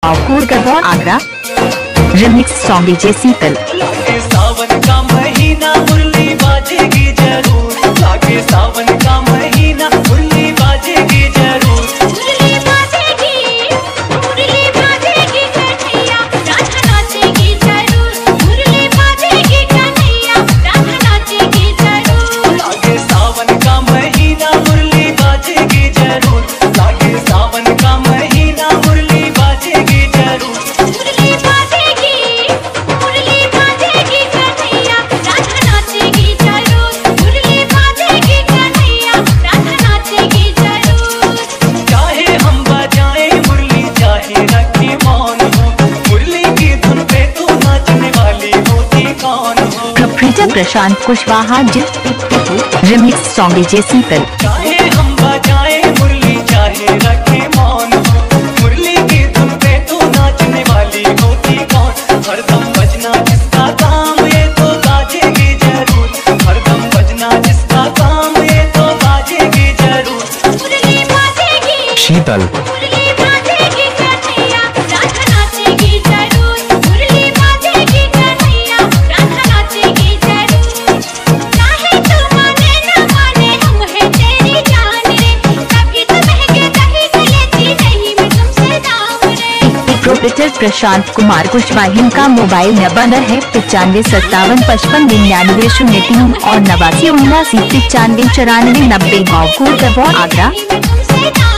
Garhwa Agra. Remix song DJ Sheetal. सावन का महीना मुरली बाजेगी जरूर, लागे सावन का महीना मुरली बाजेगी जरूर। मुरली बाजेगी कन्हैया, राधा नाचेगी जरूर। मुरली बाजेगी कन्हैया, राधा नाचेगी जरूर। लागे सावन का महीना मुरली बाजेगी जरूर, लागे सावन का महीना मुरली बाजेगी जरूर। मुरली बाजेगी कन्हैया, राधा नाचेगी जरूर। मुरली बाजेगी कन्हैया, राधा नाचेगी जरूर। चाहे हम बजाएं मुरली, चाहे रखे मौन हो, मुरली की धुन पे तू नाचने वाली होती कौन हो। Proprietor Prashant Kushwaha. Remix song DJ Sheetal. चाहे हम बजाएं मुरली, चाहे रखे मौन हो, मुरली की धुन पे तू नाचने वाली होती कौन। हरदम बजना जिसका काम ये तो बाजेगी जरूर, हरदम बजना जिसका काम ये तो बाजेगी जरूर। मुरली बाजेगी शीतल। मुरली बाजेगी कन्हैया, राधा नाचेगी जरूर। मुरली बाजेगी कन्हैया, राधा नाचेगी जरूर। चाहे तू माने न माने, हम हैं तेरी जान रे। कभी तो महके कहीं से लेती नहीं मैं तुमसे दाम रे। प्रोप्राइटर प्रशांत कुमार कुशवाहा का मोबाइल नंबर है 9557559903 और 8979959490 गढ़वा आगरा। मैं तुमसे दाम